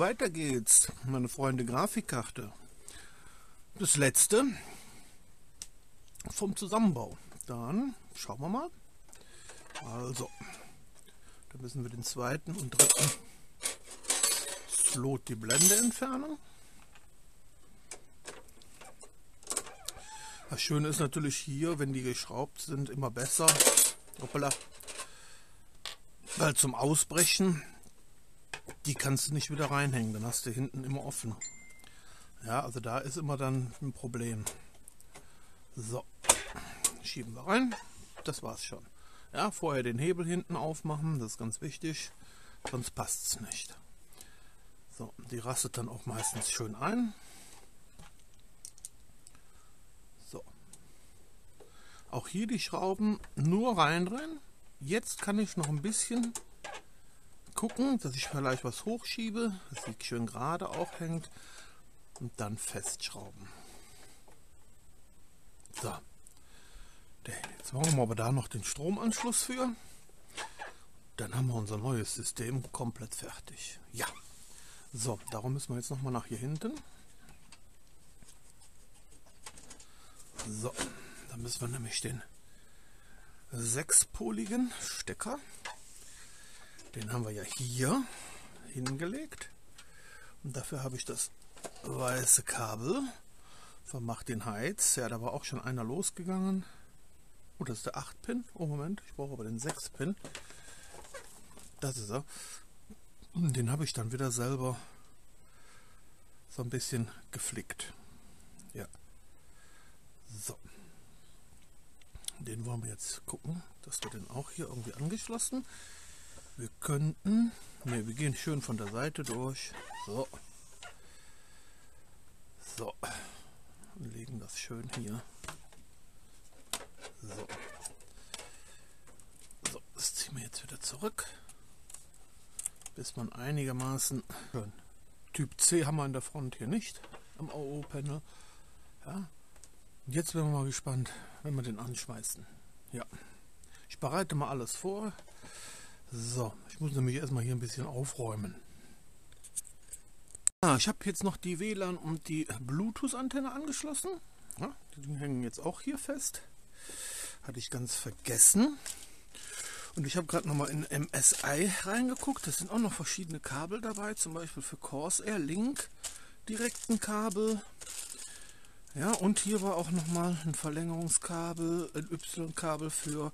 weiter geht's, meine Freunde. Grafikkarte. Das letzte vom Zusammenbau. Dann schauen wir mal. Also, da müssen wir den zweiten und dritten Slot die Blende entfernen. Das Schöne ist natürlich hier, wenn die geschraubt sind, immer besser. Hoppala. Weil zum Ausbrechen, die kannst du nicht wieder reinhängen, dann hast du hinten immer offen. Ja, also da ist immer dann ein Problem. So, schieben wir rein. Das war's schon. Ja, vorher den Hebel hinten aufmachen, das ist ganz wichtig, sonst passt es nicht. So, die rastet dann auch meistens schön ein. So. Auch hier die Schrauben nur reindrehen. Jetzt kann ich noch ein bisschen gucken, dass ich vielleicht was hochschiebe, dass sie schön gerade auch hängt und dann festschrauben. So. Jetzt machen wir aber da noch den Stromanschluss für. Dann haben wir unser neues System komplett fertig. Ja. So, darum müssen wir jetzt noch mal nach hier hinten. So, dann müssen wir nämlich den 6-poligen Stecker, den haben wir ja hier hingelegt. Und dafür habe ich das weiße Kabel von Martin Heitz. Ja, da war auch schon einer losgegangen. Oh, das ist der 8-Pin. Oh, Moment, ich brauche aber den 6-Pin. Das ist er. Und den habe ich dann wieder selber so ein bisschen geflickt. Ja. So. Den wollen wir jetzt gucken, dass wir den auch hier irgendwie angeschlossen. Wir könnten, ne, wir gehen schön von der Seite durch. So. So. Und legen das schön hier. So. So, das ziehen wir jetzt wieder zurück. Bis man einigermaßen schön. Typ C haben wir an der Front hier nicht am AO-Panel. Ja. Und jetzt werden wir mal gespannt, wenn wir den anschmeißen. Ja. Ich bereite mal alles vor. So, ich muss nämlich erstmal hier ein bisschen aufräumen. Ja, ich habe jetzt noch die WLAN und die Bluetooth-Antenne angeschlossen. Ja, die hängen jetzt auch hier fest. Hatte ich ganz vergessen. Und ich habe gerade nochmal in MSI reingeguckt. Da sind auch noch verschiedene Kabel dabei. Zum Beispiel für Corsair Link direkten Kabel. Ja, und hier war auch nochmal ein Verlängerungskabel, ein Y-Kabel für,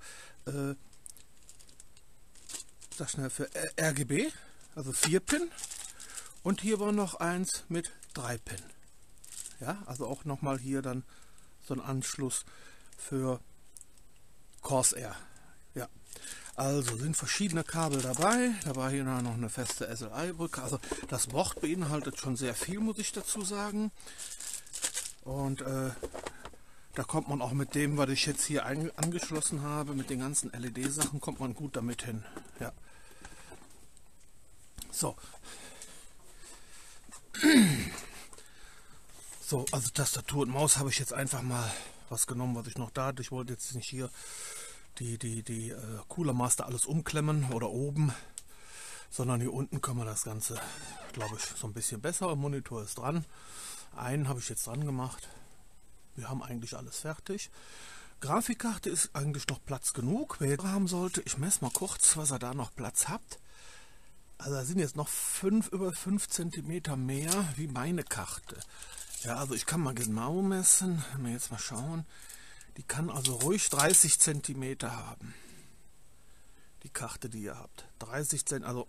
für RGB, also 4-Pin. Und hier war noch eins mit 3-Pin. Ja, also auch nochmal hier dann so ein Anschluss für Corsair. Ja, also sind verschiedene Kabel dabei. Da war hier noch eine feste SLI-Brücke. Also das Board beinhaltet schon sehr viel, muss ich dazu sagen. Und da kommt man auch mit dem, was ich jetzt hier angeschlossen habe, mit den ganzen LED-Sachen, kommt man gut damit hin. Ja. So. So, also Tastatur und Maus habe ich jetzt einfach mal was genommen, was ich noch da hatte. Ich wollte jetzt nicht hier die Cooler Master alles umklemmen oder oben, sondern hier unten können wir das Ganze, glaube ich, so ein bisschen besser. Der Monitor ist dran. Einen habe ich jetzt dran gemacht. Wir haben eigentlich alles fertig. Grafikkarte ist eigentlich noch Platz genug. Wer haben sollte, ich messe mal kurz, was er da noch Platz hat. Also da sind jetzt noch über 5 cm mehr wie meine Karte. Ja, also ich kann mal genau messen. Wenn wir jetzt mal schauen. Die kann also ruhig 30 cm haben. Die Karte, die ihr habt. 30 cm, also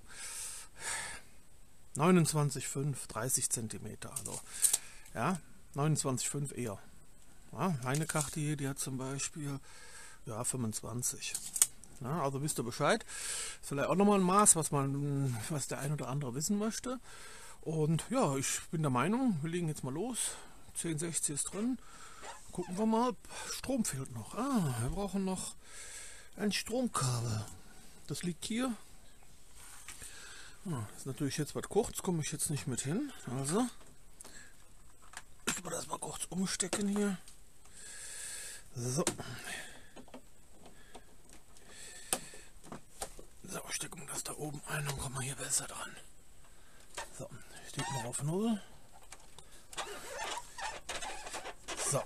29,5, 30 cm. Also ja, 29,5 eher. Ja, meine Karte hier, die hat zum Beispiel ja, 25. Ja, also wisst ihr Bescheid. Vielleicht auch nochmal ein Maß, was der ein oder andere wissen möchte. Und ja, ich bin der Meinung, wir legen jetzt mal los. 1060 ist drin. Gucken wir mal. Strom fehlt noch. Ah, wir brauchen noch ein Stromkabel. Das liegt hier. Ah, das ist natürlich jetzt was kurz, komme ich jetzt nicht mit hin. Also, ich will das mal kurz umstecken hier. So. So, stecken wir das da oben ein und kommen wir hier besser dran. So, Steht noch auf 0. So.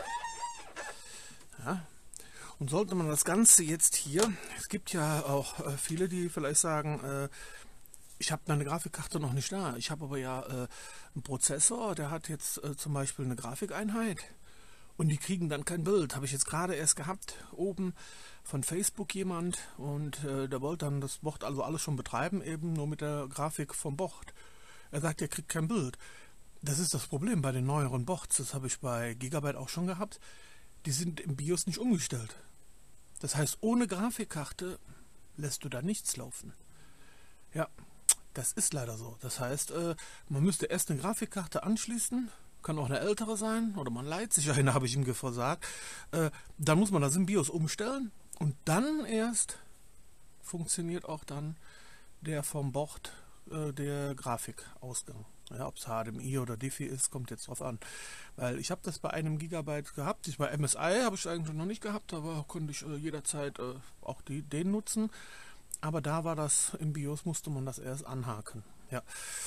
Ja. Und sollte man das Ganze jetzt hier, es gibt ja auch viele, die vielleicht sagen, ich habe meine Grafikkarte noch nicht da. Ich habe aber ja einen Prozessor, der hat jetzt zum Beispiel eine Grafikeinheit und die kriegen dann kein Bild. Habe ich jetzt gerade erst gehabt, oben von Facebook jemand und der wollte dann das Board also alles schon betreiben, eben nur mit der Grafik vom Board. Er sagt, er kriegt kein Bild. Das ist das Problem bei den neueren Boards, das habe ich bei Gigabyte auch schon gehabt. Die sind im BIOS nicht umgestellt. Das heißt, ohne Grafikkarte lässt du da nichts laufen. Ja, das ist leider so. Das heißt, man müsste erst eine Grafikkarte anschließen, kann auch eine ältere sein, oder man leiht sich eine, habe ich ihm versagt. Dann muss man das im BIOS umstellen und dann erst funktioniert auch dann der vom Board der Grafikausgang. Ja, ob es HDMI oder Diffie ist, kommt jetzt drauf an. Weil ich habe das bei einem Gigabyte gehabt. Bei MSI habe ich eigentlich noch nicht gehabt, aber konnte ich jederzeit auch den nutzen. Aber da war das, im BIOS musste man das erst anhaken. Ja.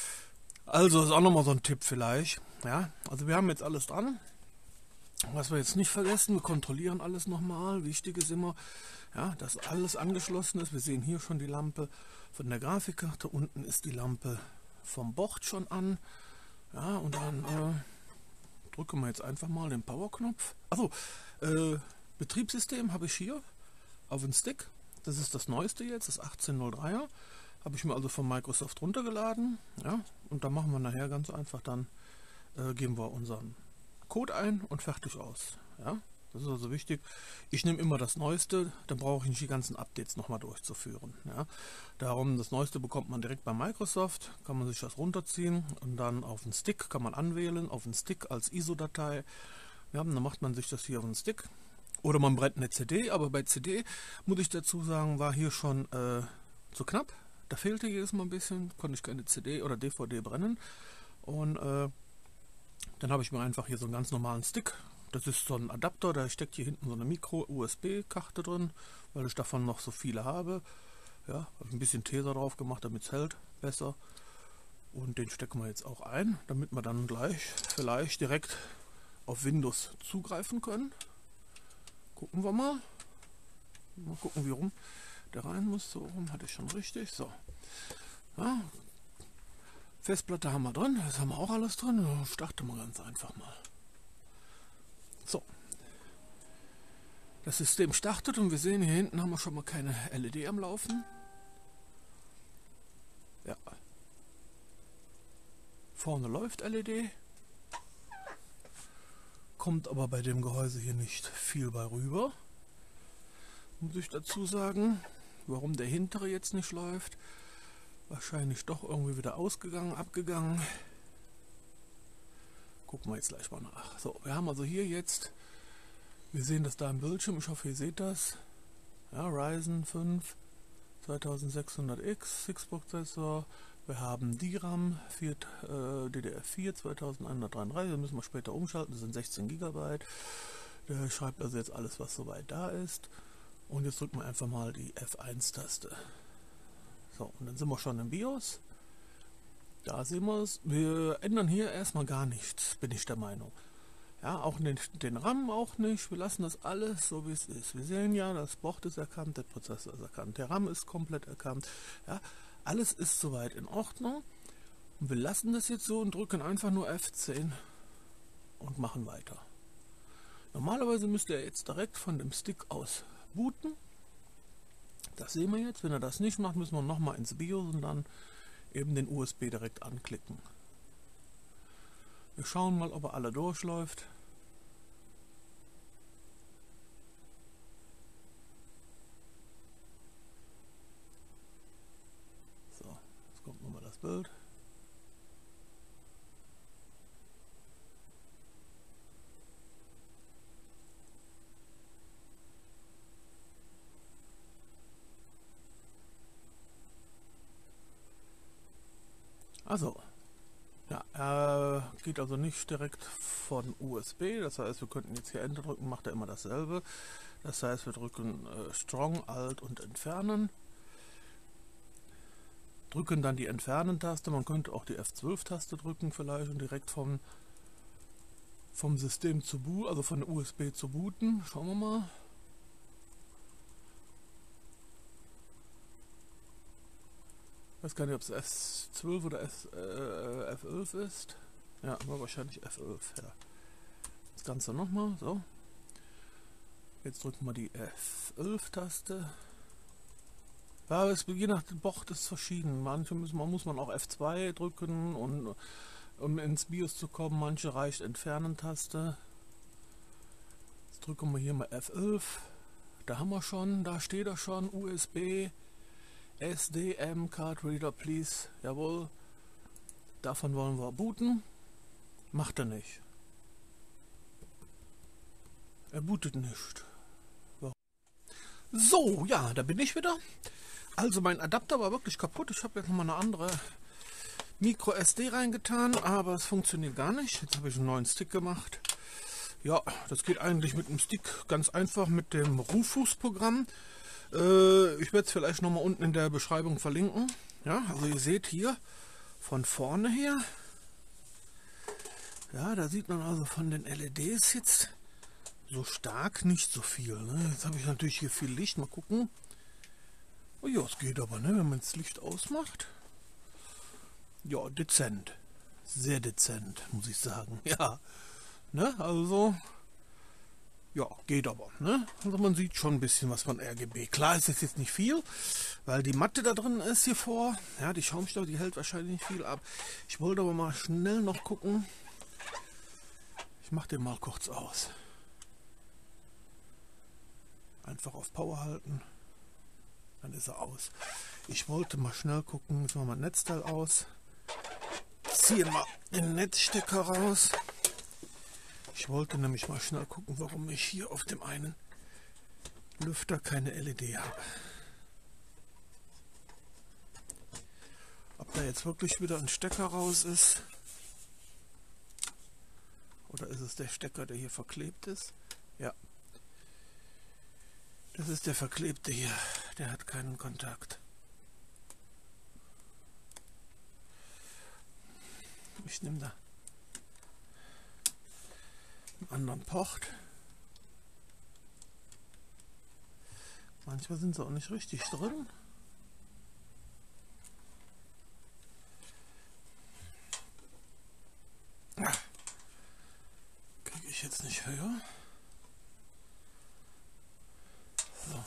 Also ist auch nochmal so ein Tipp vielleicht. Ja, also wir haben jetzt alles dran. Was wir jetzt nicht vergessen, wir kontrollieren alles nochmal. Wichtig ist immer, ja, dass alles angeschlossen ist. Wir sehen hier schon die Lampe von der Grafikkarte. Unten ist die Lampe vom Board schon an. Ja, und dann drücken wir jetzt einfach mal den Power-Knopf. Achso, Betriebssystem habe ich hier auf den Stick. Das ist das neueste jetzt, das 18.03er. Habe ich mir also von Microsoft runtergeladen. Ja, und da machen wir nachher ganz einfach, dann geben wir unseren Code ein und fertig aus. Ja, das ist also wichtig. Ich nehme immer das Neueste, dann brauche ich nicht die ganzen Updates nochmal durchzuführen. Ja, darum, das Neueste bekommt man direkt bei Microsoft, kann man sich das runterziehen und dann auf den Stick kann man anwählen, auf den Stick als ISO-Datei. Ja, dann macht man sich das hier auf den Stick. Oder man brennt eine CD, aber bei CD, muss ich dazu sagen, war hier schon zu knapp. Da fehlte jedes Mal ein bisschen, konnte ich keine CD oder DVD brennen. Und dann habe ich mir einfach hier so einen ganz normalen Stick. Das ist so ein Adapter, da steckt hier hinten so eine Micro-USB-Karte drin, weil ich davon noch so viele habe. Ja, habe ein bisschen Tesa drauf gemacht, damit es hält besser. Und den stecken wir jetzt auch ein, damit wir dann gleich vielleicht direkt auf Windows zugreifen können. Gucken wir mal. Mal gucken, wie rum der rein muss. So rum hatte ich schon richtig. So. Ja. Festplatte haben wir drin. Das haben wir auch alles drin. Starten wir ganz einfach mal. So. Das System startet und wir sehen, hier hinten haben wir schon mal keine LED am Laufen. Ja. Vorne läuft LED. Kommt aber bei dem Gehäuse hier nicht viel bei rüber. Muss ich dazu sagen, warum der hintere jetzt nicht läuft. Wahrscheinlich doch irgendwie wieder ausgegangen, abgegangen. Gucken wir jetzt gleich mal nach. So, wir haben also hier jetzt, wir sehen das da im Bildschirm, ich hoffe ihr seht das. Ja, Ryzen 5 2600X, 6-Prozessor. Wir haben DRAM, DDR4 2133, das müssen wir später umschalten, das sind 16 GB. Der schreibt also jetzt alles, was soweit da ist. Und jetzt drücken wir einfach mal die F1-Taste. So, und dann sind wir schon im BIOS. Da sehen wir es. Wir ändern hier erstmal gar nichts, bin ich der Meinung. Ja, auch den RAM auch nicht. Wir lassen das alles so, wie es ist. Wir sehen ja, das Board ist erkannt, der Prozessor ist erkannt, der RAM ist komplett erkannt. Ja, alles ist soweit in Ordnung. Und wir lassen das jetzt so und drücken einfach nur F10 und machen weiter. Normalerweise müsste er jetzt direkt von dem Stick aus booten. Das sehen wir jetzt. Wenn er das nicht macht, müssen wir nochmal ins BIOS und dann eben den USB direkt anklicken. Wir schauen mal, ob er alle durchläuft. So, jetzt kommt nochmal das Bild. Also, ja, er geht also nicht direkt von USB, das heißt, wir könnten jetzt hier Enter drücken, macht er immer dasselbe. Das heißt, wir drücken Strong, Alt und Entfernen. drücken dann die Entfernen-Taste. Man könnte auch die F12-Taste drücken vielleicht und direkt vom System zu booten, also von der USB zu booten. Schauen wir mal. Ich weiß gar nicht, ob es F12 oder F11 ist. Ja, aber wahrscheinlich F11. Ja. Das Ganze nochmal. So. Jetzt drücken wir die F11-Taste. Ja, je nach Bocht ist es verschieden. Manche muss man auch F2 drücken, um ins BIOS zu kommen. Manche reicht Entfernen-Taste. Jetzt drücken wir hier mal F11. Da haben wir schon, da steht er schon. USB, SDM, Card Reader, please. Jawohl. Davon wollen wir booten. Macht er nicht. Er bootet nicht. So, ja, da bin ich wieder. Also mein Adapter war wirklich kaputt. Ich habe jetzt nochmal eine andere Micro SD reingetan, aber es funktioniert gar nicht. Jetzt habe ich einen neuen Stick gemacht. Ja, das geht eigentlich mit dem Stick ganz einfach mit dem Rufus-Programm. Ich werde es vielleicht nochmal unten in der Beschreibung verlinken. Ja, also ihr seht hier von vorne her. Ja, da sieht man also von den LEDs jetzt so stark nicht so viel. Ne? Jetzt habe ich natürlich hier viel Licht. Mal gucken. Oh ja, es geht aber, ne? Wenn man das Licht ausmacht. Ja, dezent. Sehr dezent, muss ich sagen. Ja, ne? Also, ja, geht aber. Ne? Also man sieht schon ein bisschen was von RGB. Klar ist es jetzt nicht viel, weil die Matte da drin ist hier vor. Ja, die Schaumstoff, die hält wahrscheinlich nicht viel ab. Ich wollte aber mal schnell noch gucken. Ich mache den mal kurz aus. Einfach auf Power halten. Dann ist er aus. Ich wollte mal schnell gucken. Jetzt machen wir mal Netzteil aus. Ziehe mal den Netzstecker raus. Ich wollte nämlich mal schnell gucken, warum ich hier auf dem einen Lüfter keine LED habe. Ob da jetzt wirklich wieder ein Stecker raus ist. Oder ist es der Stecker, der hier verklebt ist? Ja. Das ist der verklebte hier. Der hat keinen Kontakt. Ich nehme da einen anderen Port. Manchmal sind sie auch nicht richtig drin. Kriege ich jetzt nicht höher. So.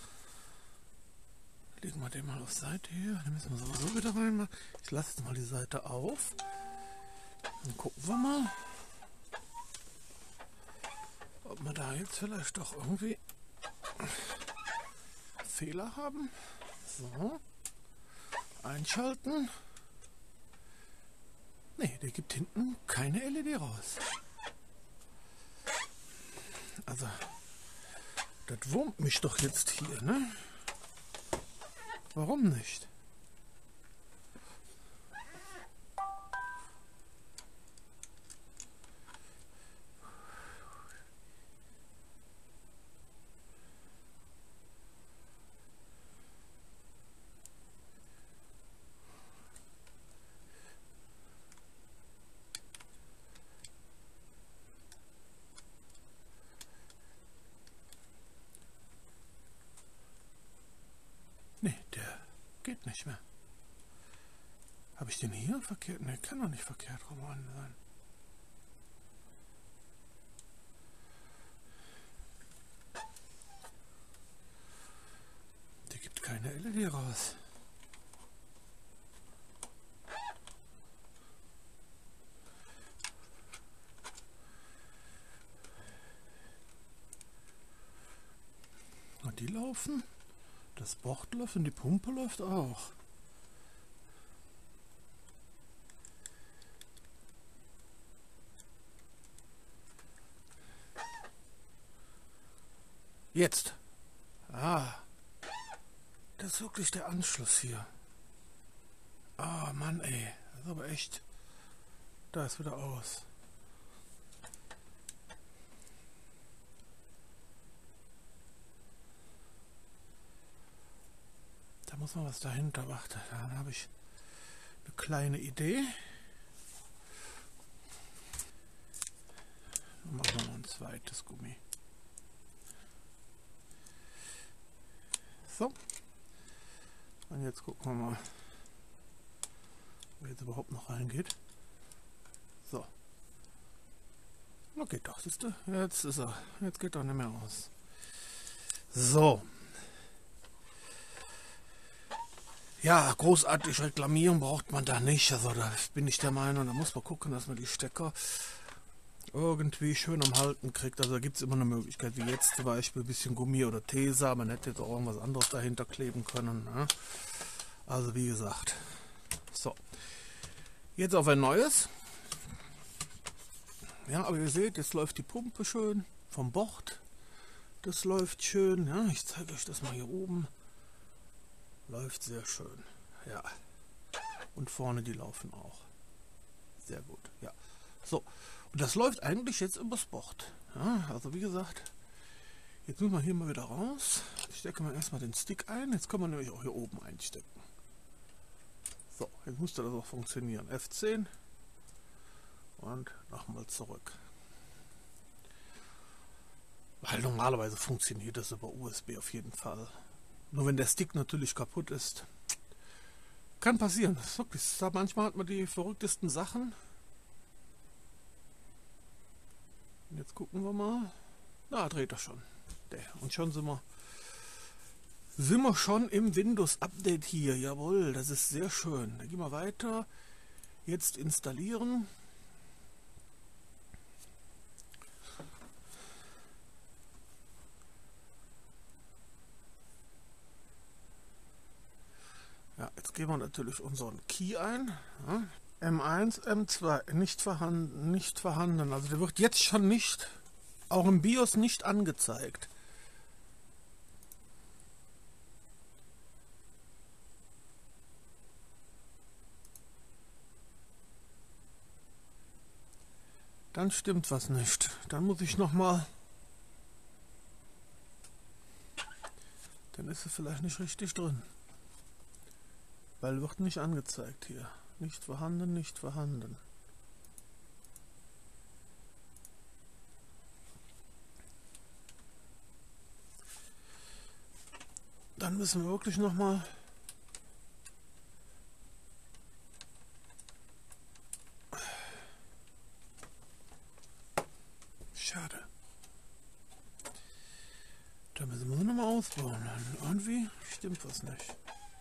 Legen wir den mal auf Seite hier. Den müssen wir sowieso wieder reinmachen. Ich lasse jetzt mal die Seite auf. Dann gucken wir mal, ob wir da jetzt vielleicht doch irgendwie Fehler haben. So. Einschalten. Ne, der gibt hinten keine LED raus. Also, das wurmt mich doch jetzt hier, ne? Warum nicht? Nee, der geht nicht mehr. Habe ich den hier verkehrt? Ne, kann doch nicht verkehrt rum sein. Der gibt keine LED raus. Und die laufen. Das Board läuft und die Pumpe läuft auch. Jetzt. Ah. Das ist wirklich der Anschluss hier. Ah, Mann, ey. Das ist aber echt. Da ist wieder aus. Da muss man was dahinter. Warte, dann habe ich eine kleine Idee. Dann machen wir noch ein zweites Gummi. So. Und jetzt gucken wir mal, ob jetzt überhaupt noch reingeht. So. Okay, doch, siehst du? Jetzt ist er. Jetzt geht er nicht mehr raus. So. Ja, großartig reklamieren braucht man da nicht. Also da bin ich der Meinung, da muss man gucken, dass man die Stecker irgendwie schön am Halten kriegt. Also da gibt es immer eine Möglichkeit, wie jetzt zum Beispiel ein bisschen Gummi oder Tesa. Man hätte jetzt auch irgendwas anderes dahinter kleben können. Ne? Also wie gesagt. So. Jetzt auf ein neues. Ja, aber ihr seht, jetzt läuft die Pumpe schön vom Bord. Das läuft schön. Ja, ich zeige euch das mal hier oben. Läuft sehr schön. Ja. Und vorne die laufen auch. Sehr gut. Ja. So. Und das läuft eigentlich jetzt übers Bord. Ja, also wie gesagt, jetzt müssen wir hier mal wieder raus. Ich stecke mal erstmal den Stick ein. Jetzt können wir nämlich auch hier oben einstecken. So, jetzt müsste das auch funktionieren. F10 und nochmal zurück. Weil normalerweise funktioniert das über USB auf jeden Fall. Nur wenn der Stick natürlich kaputt ist. Kann passieren. Das ist wirklich, manchmal hat man die verrücktesten Sachen. Und jetzt gucken wir mal. Na, dreht er schon. Und schon sind wir schon im Windows-Update hier. Jawohl, das ist sehr schön. Dann gehen wir weiter. Jetzt installieren. Ja, jetzt geben wir natürlich unseren Key ein. Ja. M1, M2, nicht vorhanden. Also der wird jetzt schon nicht, auch im BIOS nicht angezeigt. Dann stimmt was nicht. Dann muss ich nochmal. Dann ist es vielleicht nicht richtig drin. Weil wird nicht angezeigt hier. Nicht vorhanden, nicht vorhanden. Dann müssen wir wirklich nochmal. Schade. Da müssen wir nochmal ausbauen. Irgendwie stimmt was nicht.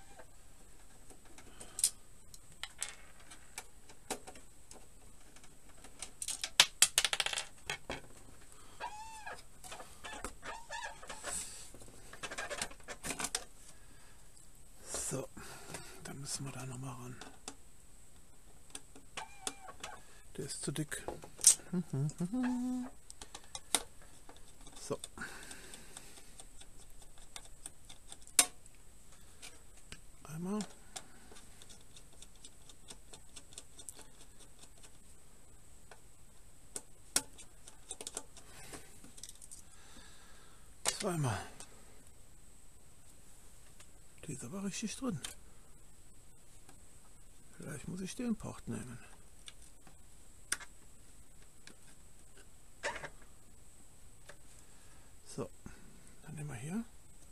So, dann müssen wir da nochmal ran. Der ist zu dick. So. Einmal. Zweimal. Die ist aber richtig drin. Vielleicht muss ich den Port nehmen. So, dann nehmen wir hier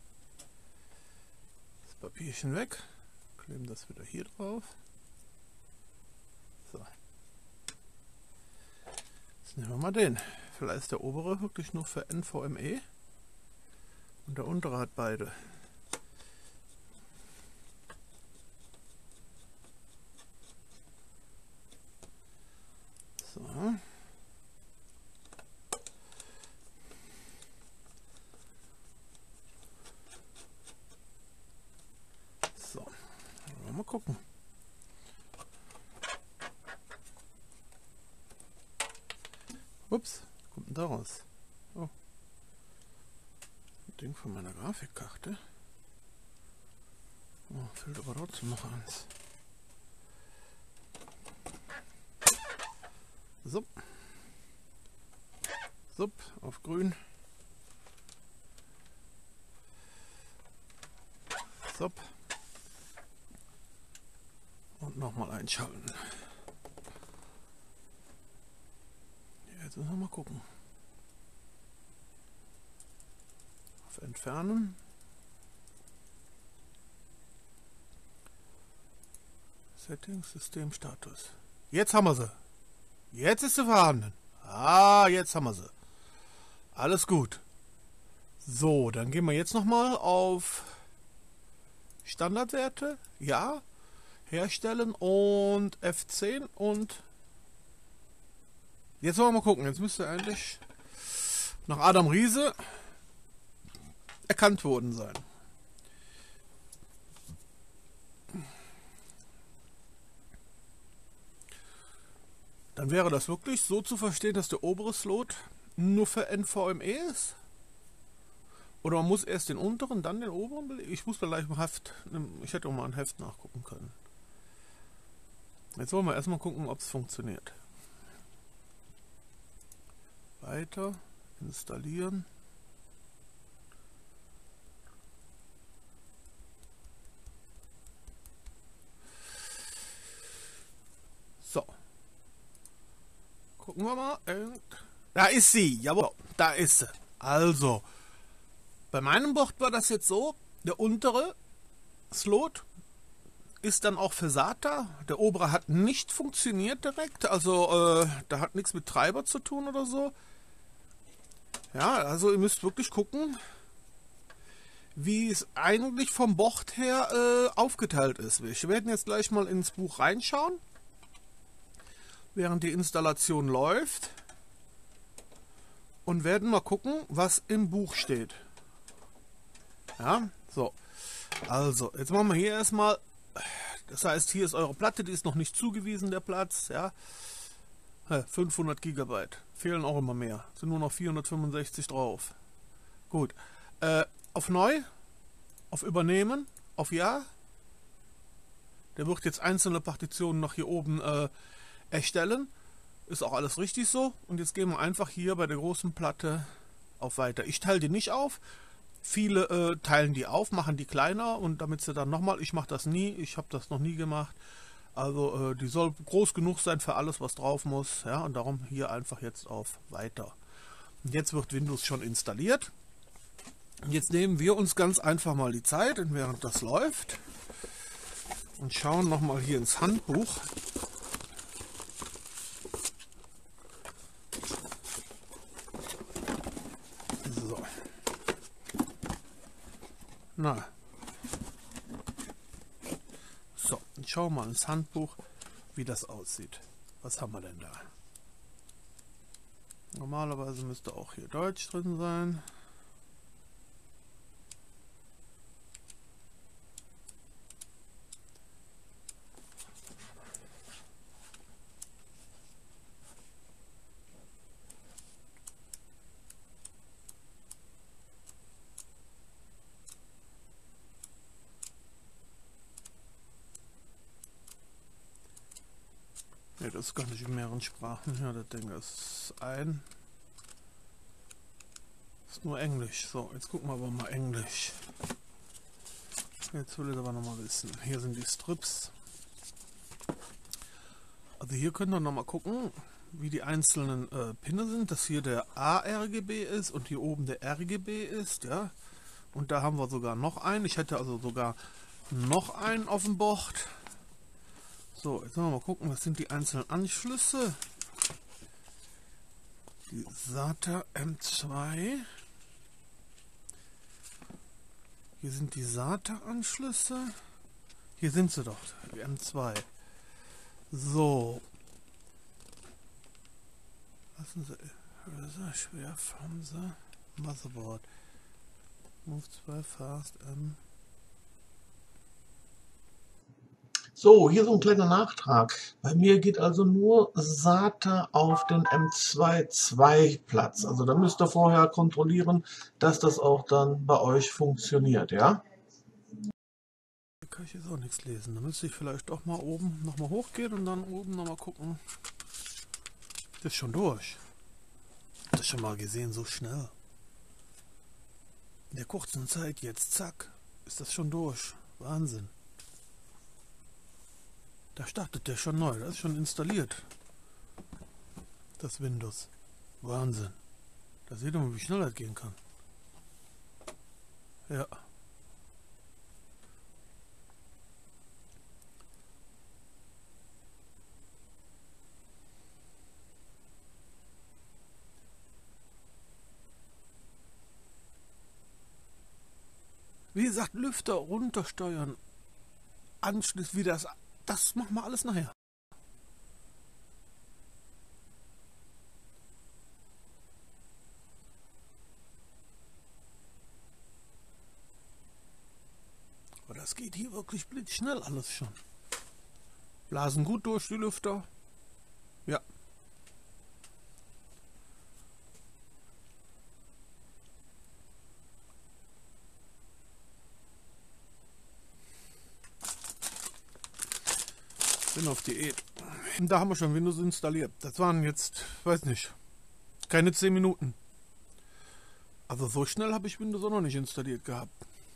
das Papierchen weg, kleben das wieder hier drauf. So. Jetzt nehmen wir mal den. Vielleicht ist der obere wirklich nur für NVMe und der untere hat beide. So. So, mal gucken. Ups, kommt denn da raus? Oh. Ein Ding von meiner Grafikkarte. Oh, fehlt aber trotzdem noch eins. So. So, auf grün. So. und nochmal einschalten. Jetzt müssen wir mal gucken. Auf Entfernen. Settings, Systemstatus. Jetzt haben wir sie. Jetzt ist sie vorhanden. Ah, jetzt haben wir sie. Alles gut. So, dann gehen wir jetzt nochmal auf Standardwerte. Ja. Herstellen und F10 und jetzt wollen wir mal gucken. Jetzt müsste eigentlich nach Adam Riese erkannt worden sein. Dann wäre das wirklich so zu verstehen, dass der obere Slot nur für NVMe ist? Oder man muss erst den unteren, dann den oberen belegen? Ich muss vielleicht im Heft, ich hätte auch mal ein Heft nachgucken können. Jetzt wollen wir erstmal gucken, ob es funktioniert. Weiter, installieren. So. Gucken wir mal. Da ist sie. Jawohl, da ist sie. Also, bei meinem Board war das jetzt so, der untere Slot ist dann auch für SATA. Der obere hat nicht funktioniert direkt. Also, da hat nichts mit Treiber zu tun oder so. Ja, also ihr müsst wirklich gucken, wie es eigentlich vom Board her aufgeteilt ist. Wir werden jetzt gleich mal ins Buch reinschauen, während die Installation läuft, und werden mal gucken, was im Buch steht. Ja, so. Also, jetzt machen wir hier erstmal, das heißt, hier ist eure Platte, die ist noch nicht zugewiesen, der Platz, ja. 500 GB, fehlen auch immer mehr, sind nur noch 465 drauf. Gut, auf Neu, auf Übernehmen, auf Ja. Der wird jetzt einzelne Partitionen noch hier oben erstellen. Ist auch alles richtig so. Und jetzt gehen wir einfach hier bei der großen Platte auf Weiter. Ich teile die nicht auf. Viele teilen die auf, machen die kleiner und damit sie dann nochmal, ich mache das nie, ich habe das noch nie gemacht. Also die soll groß genug sein für alles, was drauf muss. Ja, und darum hier einfach jetzt auf Weiter. Und jetzt wird Windows schon installiert. Jetzt nehmen wir uns ganz einfach mal die Zeit, während das läuft, und schauen nochmal hier ins Handbuch. So. Na. So, und schauen wir mal ins Handbuch, wie das aussieht. Was haben wir denn da? Normalerweise müsste auch hier Deutsch drin sein. Ne, das ist gar nicht in mehreren Sprachen. Ja, das Ding ist ist nur Englisch. So, jetzt gucken wir aber mal Englisch. Jetzt will ich aber noch mal wissen. Hier sind die Strips. Also hier könnt ihr noch mal gucken, wie die einzelnen Pinne sind. Dass hier der ARGB ist und hier oben der RGB ist. Ja. Und da haben wir sogar noch einen. Ich hätte also sogar noch einen auf dem Board. So, jetzt wollen wir mal gucken, was sind die einzelnen Anschlüsse. Die SATA M2. Hier sind die SATA-Anschlüsse. Hier sind sie doch, die M2. So. Lassen Sie, schwer haben Sie. Motherboard. Move 2 Fast M. So, hier so ein kleiner Nachtrag. Bei mir geht also nur SATA auf den M2 Platz. Also da müsst ihr vorher kontrollieren, dass das auch dann bei euch funktioniert, ja? Da kann ich jetzt auch nichts lesen. Da müsste ich vielleicht doch mal oben nochmal hochgehen und dann oben nochmal gucken. Das ist schon durch. Das schon mal gesehen, so schnell. In der kurzen Zeit jetzt, zack, ist das schon durch. Wahnsinn. Da startet der schon neu. Das ist schon installiert. Das Windows. Wahnsinn. Da seht ihr mal, wie schnell das gehen kann. Ja. Wie gesagt, Lüfter runtersteuern. Anschluss, wie das machen wir alles nachher. Aber das geht hier wirklich blitzschnell alles schon. Blasen gut durch die Lüfter. Ja. Bin auf Diät. Da haben wir schon Windows installiert. Das waren jetzt, weiß nicht, keine 10 Minuten. Also so schnell habe ich Windows auch noch nicht installiert gehabt.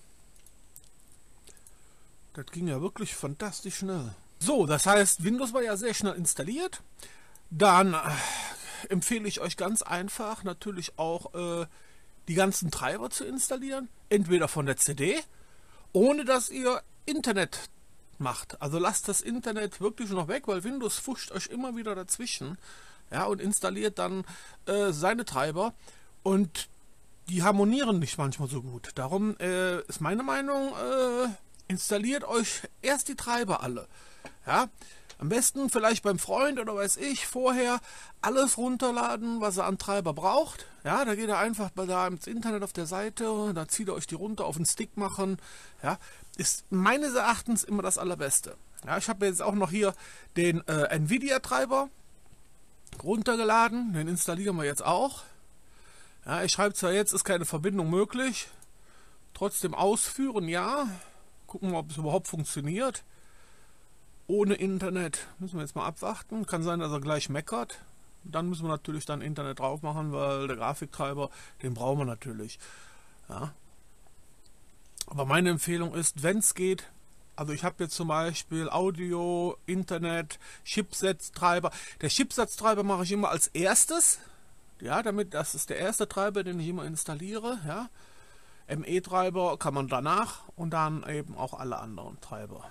Das ging ja wirklich fantastisch schnell. So, das heißt, Windows war ja sehr schnell installiert. Dann empfehle ich euch ganz einfach natürlich auch die ganzen Treiber zu installieren. Entweder von der CD, ohne dass ihr Internet macht. Also lasst das Internet wirklich noch weg, weil Windows fuscht euch immer wieder dazwischen. Ja, und installiert dann seine Treiber. Und die harmonieren nicht manchmal so gut. Darum ist meine Meinung, installiert euch erst die Treiber alle. Ja, am besten vielleicht beim Freund oder weiß ich, vorher alles runterladen, was er an Treiber braucht. Ja, da geht er einfach da ins Internet auf der Seite, da zieht er euch die runter, auf den Stick machen. Ja, ist meines Erachtens immer das Allerbeste. Ja, ich habe jetzt auch noch hier den Nvidia-Treiber runtergeladen, den installieren wir jetzt auch. Ja, ich schreibe zwar jetzt, ist keine Verbindung möglich, trotzdem ausführen, ja. Gucken wir, ob es überhaupt funktioniert. Ohne Internet müssen wir jetzt mal abwarten. Kann sein, dass er gleich meckert. Dann müssen wir natürlich dann Internet drauf machen, weil der Grafiktreiber, den brauchen wir natürlich. Ja. Aber meine Empfehlung ist, wenn es geht, also ich habe jetzt zum Beispiel Audio, Internet, Chipsatztreiber. Der Chipsatztreiber mache ich immer als erstes. Ja, das ist der erste Treiber, den ich immer installiere. Ja. ME-Treiber kann man danach und dann eben auch alle anderen Treiber.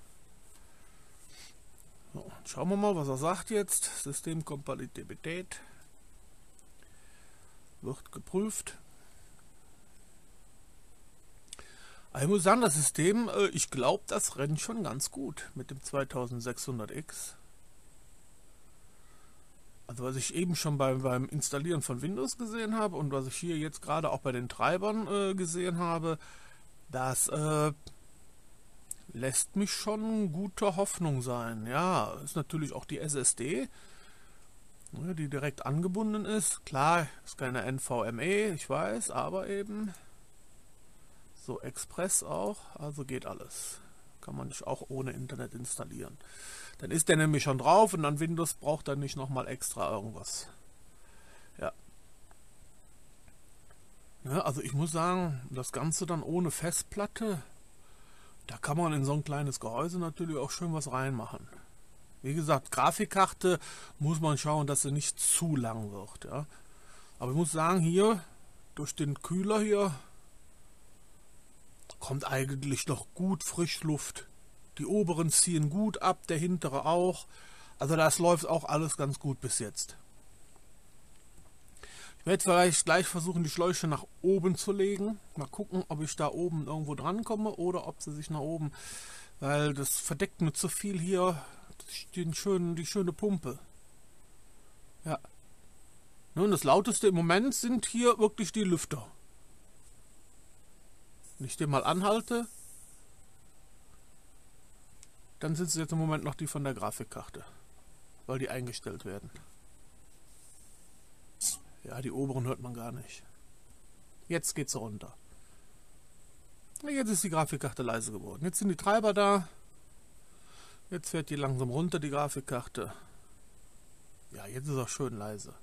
So, schauen wir mal, was er sagt jetzt. Systemkompatibilität wird geprüft. Ich muss sagen, das System, ich glaube, das rennt schon ganz gut mit dem 2600X. Also was ich eben schon beim Installieren von Windows gesehen habe und was ich hier jetzt gerade auch bei den Treibern gesehen habe, das lässt mich schon guter Hoffnung sein. Ja, ist natürlich auch die SSD, die direkt angebunden ist. Klar, ist keine NVMe, ich weiß, aber eben so Express auch, also geht alles. Kann man nicht auch ohne Internet installieren. Dann ist der nämlich schon drauf und dann Windows braucht dann nicht nochmal extra irgendwas. Ja. Ja, also ich muss sagen, das Ganze dann ohne Festplatte, da kann man in so ein kleines Gehäuse natürlich auch schön was reinmachen. Wie gesagt, Grafikkarte muss man schauen, dass sie nicht zu lang wird. Ja. Aber ich muss sagen, hier durch den Kühler hier kommt eigentlich noch gut Frischluft. Die oberen ziehen gut ab, der hintere auch. Also das läuft auch alles ganz gut bis jetzt. Ich werde vielleicht gleich versuchen, die Schläuche nach oben zu legen. Mal gucken, ob ich da oben irgendwo dran komme oder ob sie sich nach oben, weil das verdeckt mir zu viel hier die schöne Pumpe. Ja. Nun, das lauteste im Moment sind hier wirklich die Lüfter. Wenn ich den mal anhalte, dann sind es jetzt im Moment noch die von der Grafikkarte, weil die eingestellt werden. Ja, die oberen hört man gar nicht. Jetzt geht es runter. Jetzt ist die Grafikkarte leise geworden. Jetzt sind die Treiber da. Jetzt fährt die langsam runter, die Grafikkarte. Ja, jetzt ist auch schön leise.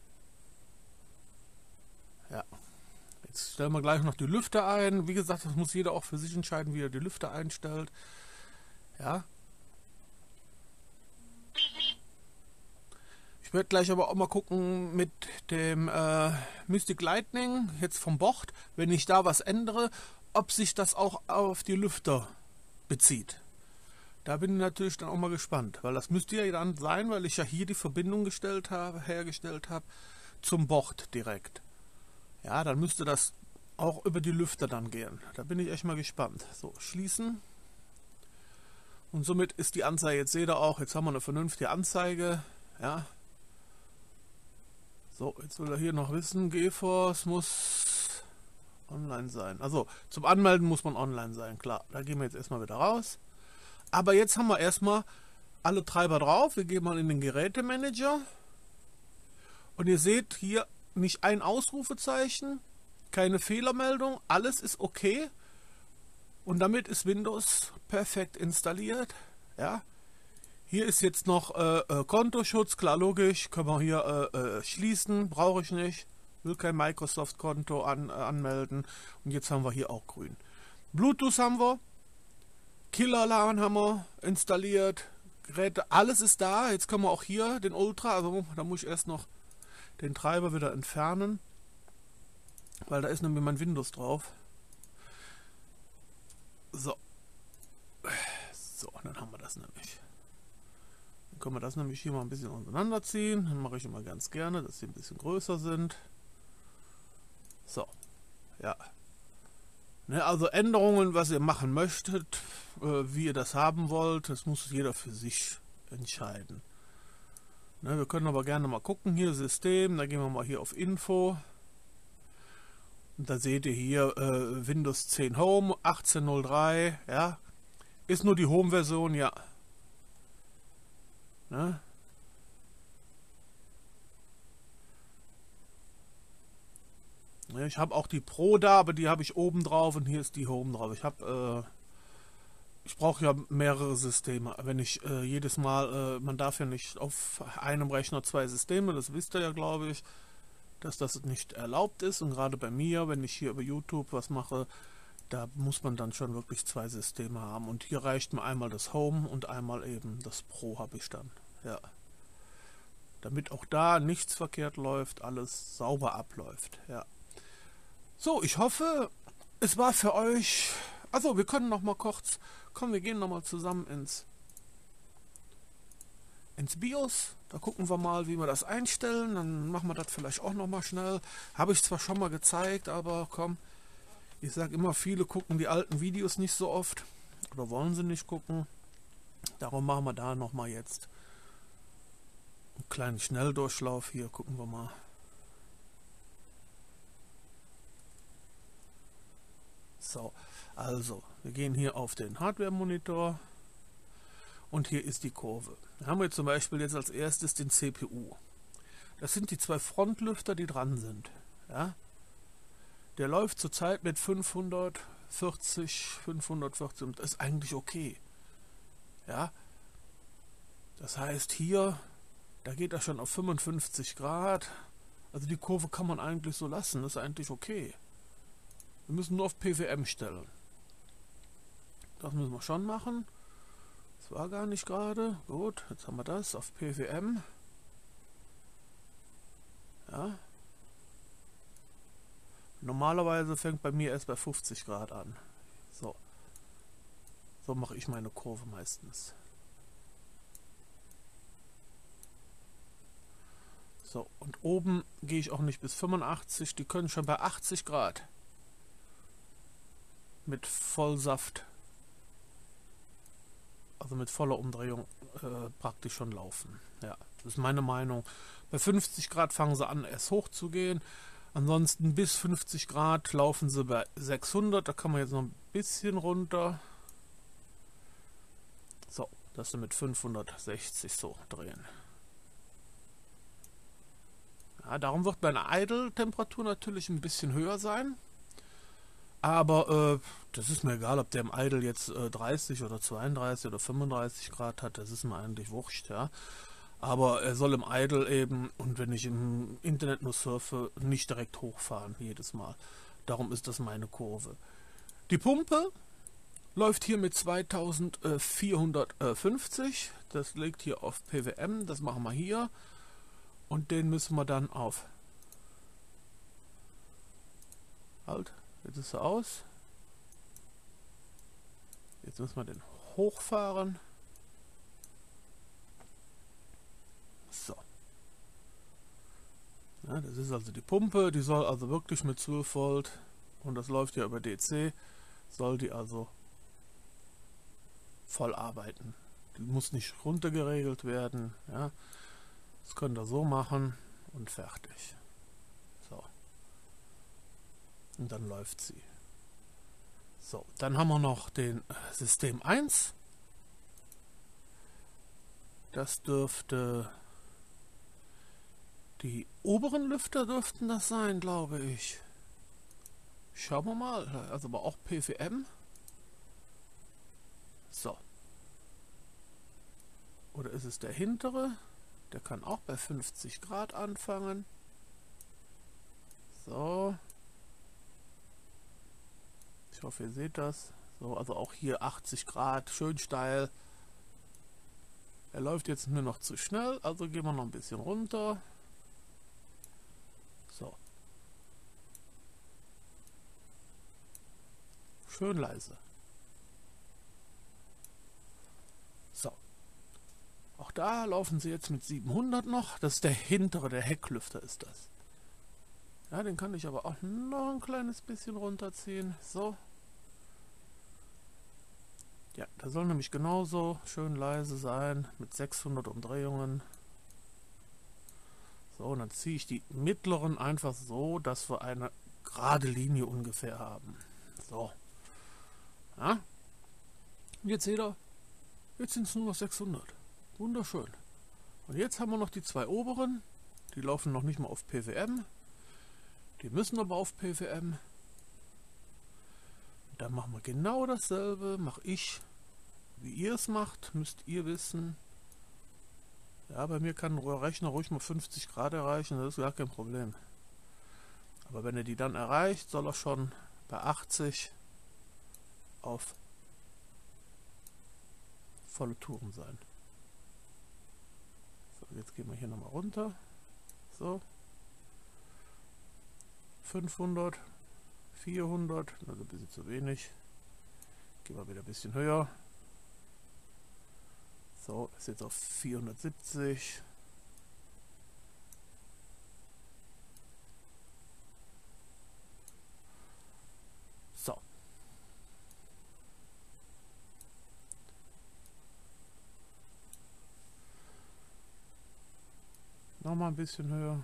Ja. Jetzt stellen wir gleich noch die Lüfter ein. Wie gesagt, das muss jeder auch für sich entscheiden, wie er die Lüfter einstellt. Ja. Ich werde gleich aber auch mal gucken mit dem Mystic Lightning, jetzt vom Board, wenn ich da was ändere, ob sich das auch auf die Lüfter bezieht. Da bin ich natürlich dann auch mal gespannt, weil das müsste ja dann sein, weil ich ja hier die Verbindung hergestellt habe zum Board direkt. Ja, dann müsste das auch über die Lüfter dann gehen. Da bin ich echt mal gespannt. So, schließen. Und somit ist die Anzeige, jetzt seht ihr auch, jetzt haben wir eine vernünftige Anzeige. Ja. So, jetzt will er hier noch wissen, GeForce muss online sein. Also zum Anmelden muss man online sein, klar. Da gehen wir jetzt erstmal wieder raus. Aber jetzt haben wir erstmal alle Treiber drauf. Wir gehen mal in den Gerätemanager. Und ihr seht hier nicht ein Ausrufezeichen, keine Fehlermeldung, alles ist okay. Und damit ist Windows perfekt installiert. Ja. Hier ist jetzt noch Kontoschutz, klar logisch, können wir hier schließen, brauche ich nicht. Will kein Microsoft-Konto anmelden. Und jetzt haben wir hier auch grün. Bluetooth haben wir. Killer-LAN haben wir installiert. Geräte, alles ist da. Jetzt können wir auch hier den Ultra, also da muss ich erst noch den Treiber wieder entfernen. Weil da ist nämlich mein Windows drauf. So. So, dann haben wir das nämlich. Dann können wir das nämlich hier mal ein bisschen auseinanderziehen. Dann mache ich immer ganz gerne, dass sie ein bisschen größer sind. So. Ja. Ne, also Änderungen, was ihr machen möchtet, wie ihr das haben wollt, das muss jeder für sich entscheiden. Ne, wir können aber gerne mal gucken, hier System, da gehen wir mal hier auf Info. Und da seht ihr hier Windows 10 Home 18.03, ja. Ist nur die Home-Version, ja. Ne? Ich habe auch die Pro da, aber die habe ich oben drauf und hier ist die Home drauf. Ich brauche ja mehrere Systeme. Wenn ich jedes Mal, man darf ja nicht auf einem Rechner zwei Systeme, das wisst ihr ja, glaube ich, dass das nicht erlaubt ist. Und gerade bei mir, wenn ich hier über YouTube was mache, da muss man dann schon wirklich zwei Systeme haben. Und hier reicht mir einmal das Home und einmal eben das Pro habe ich dann. Ja. Damit auch da nichts verkehrt läuft, alles sauber abläuft. Ja. So, ich hoffe, es war für euch... Also, wir können noch mal kurz... Komm, wir gehen noch mal zusammen ins BIOS. Da gucken wir mal, wie wir das einstellen. Dann machen wir das vielleicht auch noch mal schnell. Habe ich zwar schon mal gezeigt, aber komm... Ich sage immer, viele gucken die alten Videos nicht so oft. Oder wollen sie nicht gucken. Darum machen wir da noch mal jetzt einen kleinen Schnelldurchlauf. Hier, gucken wir mal. So, also, wir gehen hier auf den Hardware-Monitor und hier ist die Kurve. Da haben wir zum Beispiel jetzt als erstes den CPU. Das sind die zwei Frontlüfter, die dran sind. Ja? Der läuft zurzeit mit 540 und das ist eigentlich okay. Ja? Das heißt hier, da geht er schon auf 55 Grad. Also die Kurve kann man eigentlich so lassen, das ist eigentlich okay. Wir müssen nur auf PWM stellen. Das müssen wir schon machen. Das war gar nicht gerade. Gut, jetzt haben wir das auf PWM. Ja. Normalerweise fängt bei mir erst bei 50 Grad an. So. So mache ich meine Kurve meistens. So, und oben gehe ich auch nicht bis 85. Die können schon bei 80 Grad mit Vollsaft, also mit voller Umdrehung praktisch schon laufen. Ja, das ist meine Meinung. Bei 50 Grad fangen sie an, erst hoch zu gehen. Ansonsten bis 50 Grad laufen sie bei 600. Da kann man jetzt noch ein bisschen runter. So, dass sie mit 560 so drehen. Ja, darum wird meine Idle-Temperatur natürlich ein bisschen höher sein. Aber das ist mir egal, ob der im Idle jetzt 30 oder 32 oder 35 Grad hat, das ist mir eigentlich wurscht, ja. Aber er soll im Idle eben, und wenn ich im Internet nur surfe, nicht direkt hochfahren jedes Mal. Darum ist das meine Kurve. Die Pumpe läuft hier mit 2450, das liegt hier auf PWM, das machen wir hier. Und den müssen wir dann auf. Halt, jetzt ist er aus. Jetzt müssen wir den hochfahren. So. Ja, das ist also die Pumpe, die soll also wirklich mit 12 Volt, und das läuft ja über DC, soll die also voll arbeiten. Die muss nicht runtergeregelt werden. Ja. Das könnt ihr so machen und fertig. So. Und dann läuft sie. So, dann haben wir noch den System 1. Das dürfte, die oberen Lüfter dürften das sein, glaube ich. Schauen wir mal, also aber auch PWM. So. Oder ist es der hintere? Der kann auch bei 50 Grad anfangen. So. Ich hoffe, ihr seht das. So, also auch hier 80 Grad, schön steil. Er läuft jetzt nur noch zu schnell, also gehen wir noch ein bisschen runter. So. Schön leise. So. Auch da laufen sie jetzt mit 700 noch. Das ist der hintere, der Hecklüfter ist das. Ja, den kann ich aber auch noch ein kleines bisschen runterziehen. So. Ja, der soll nämlich genauso schön leise sein, mit 600 Umdrehungen. So, und dann ziehe ich die mittleren einfach so, dass wir eine gerade Linie ungefähr haben. So. Ja. Und jetzt seht ihr, jetzt sind es nur noch 600. Wunderschön. Und jetzt haben wir noch die zwei oberen. Die laufen noch nicht mal auf PWM. Die müssen aber auf PWM. Dann machen wir genau dasselbe. Mache ich, wie ihr es macht, müsst ihr wissen. Ja, bei mir kann der Rechner ruhig mal 50 Grad erreichen, das ist gar kein Problem. Aber wenn er die dann erreicht, soll er schon bei 80 auf volle Touren sein. So, jetzt gehen wir hier nochmal runter. So. 500, 400, also ein bisschen zu wenig. Gehen wir wieder ein bisschen höher. So, ist jetzt auf 470. So. Nochmal ein bisschen höher.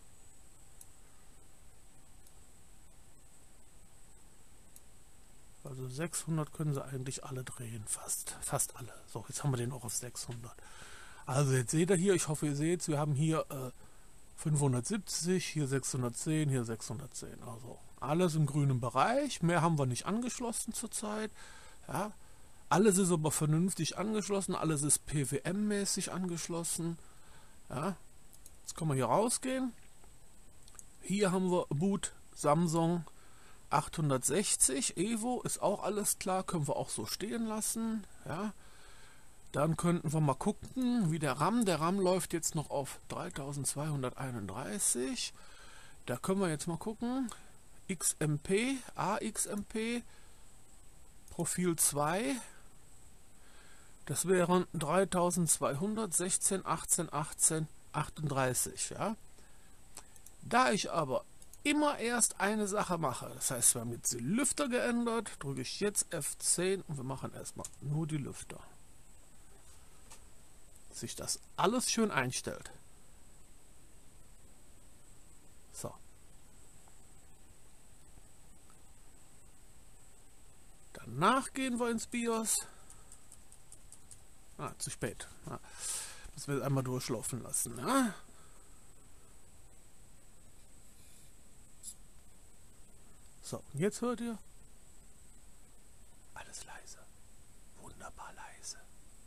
Also 600 können sie eigentlich alle drehen, fast alle. So, jetzt haben wir den auch auf 600. Also jetzt seht ihr hier, ich hoffe ihr seht es, wir haben hier 570, hier 610, hier 610. Also alles im grünen Bereich, mehr haben wir nicht angeschlossen zurzeit. Ja, alles ist aber vernünftig angeschlossen, alles ist PWM-mäßig angeschlossen. Ja, jetzt können wir hier rausgehen. Hier haben wir Boot Samsung 860 Evo, ist auch alles klar, können wir auch so stehen lassen. Ja. Dann könnten wir mal gucken, wie der RAM läuft jetzt noch auf 3231. Da können wir jetzt mal gucken. XMP, AXMP, Profil 2. Das wären 3200, 16, 18, 18, 38. Ja. Da ich aber immer erst eine Sache mache, das heißt, wir haben jetzt die Lüfter geändert, drücke ich jetzt F10 und wir machen erstmal nur die Lüfter. Dass sich das alles schön einstellt. So. Danach gehen wir ins BIOS. Ah, zu spät. Ah, müssen wir es einmal durchlaufen lassen. Ja? So, und jetzt hört ihr alles leise. Wunderbar leise.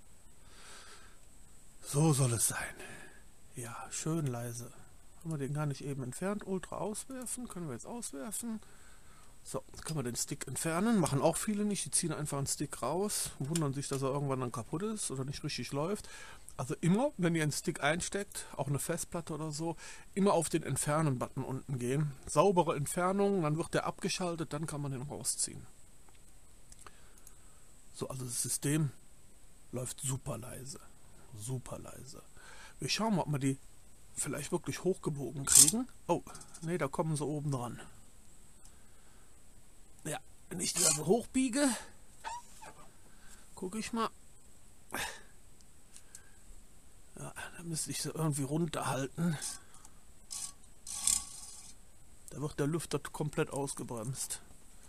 So soll es sein. Ja, schön leise. Haben wir den gar nicht eben entfernt? Ultra auswerfen. Können wir jetzt auswerfen. So, jetzt können wir den Stick entfernen. Machen auch viele nicht. Die ziehen einfach einen Stick raus, wundern sich, dass er irgendwann dann kaputt ist oder nicht richtig läuft. Also immer, wenn ihr einen Stick einsteckt, auch eine Festplatte oder so, immer auf den Entfernen-Button unten gehen. Saubere Entfernung, dann wird der abgeschaltet, dann kann man den rausziehen. So, also das System läuft super leise. Super leise. Wir schauen mal, ob wir die vielleicht wirklich hochgebogen kriegen. Oh, nee, da kommen sie oben dran. Ja, wenn ich die also hochbiege, gucke ich mal. Ja, dann müsste ich sie irgendwie runterhalten. Da wird der Lüfter komplett ausgebremst.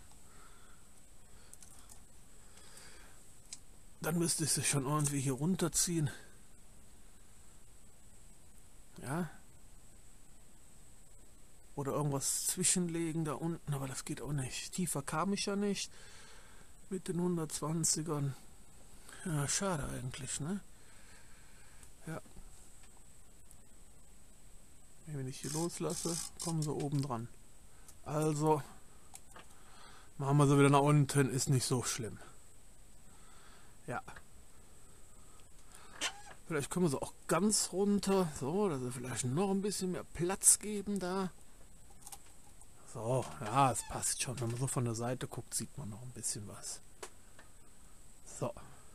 Dann müsste ich sie schon irgendwie hier runterziehen. Ja. Oder irgendwas zwischenlegen da unten, aber das geht auch nicht. Tiefer kam ich ja nicht mit den 120ern. Ja, schade eigentlich, ne? Ja. Wenn ich hier loslasse, kommen sie oben dran. Also machen wir sie wieder nach unten, ist nicht so schlimm. Ja. Vielleicht können wir sie auch ganz runter, so, dass wir vielleicht noch ein bisschen mehr Platz geben da. So, ja, es passt schon. Wenn man so von der Seite guckt, sieht man noch ein bisschen was. So.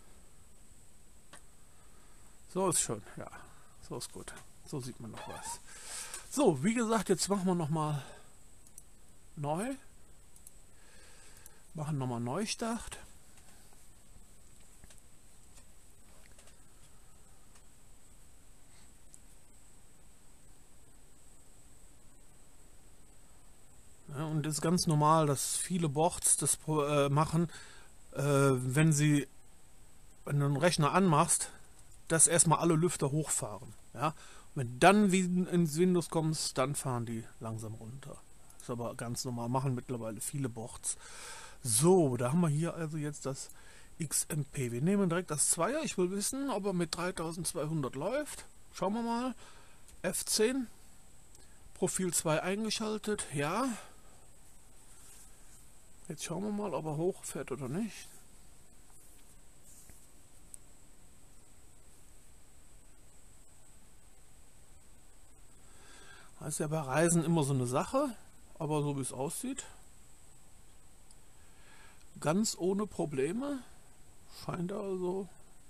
So ist schön, ja. So ist gut. So sieht man noch was. So, wie gesagt, jetzt machen wir nochmal neu. Machen nochmal Neustart. Ja, und es ist ganz normal, dass viele Boards das machen, wenn du einen Rechner anmachst, dass erstmal alle Lüfter hochfahren. Ja? Wenn du dann ins Windows kommst, dann fahren die langsam runter. Das ist aber ganz normal, machen mittlerweile viele Boards. So, da haben wir hier also jetzt das XMP. Wir nehmen direkt das Zweier. Ich will wissen, ob er mit 3200 läuft. Schauen wir mal. F10. Profil 2 eingeschaltet. Ja. Jetzt schauen wir mal, ob er hochfährt oder nicht. Das ist ja bei Reisen immer so eine Sache, aber so wie es aussieht, ganz ohne Probleme scheint er also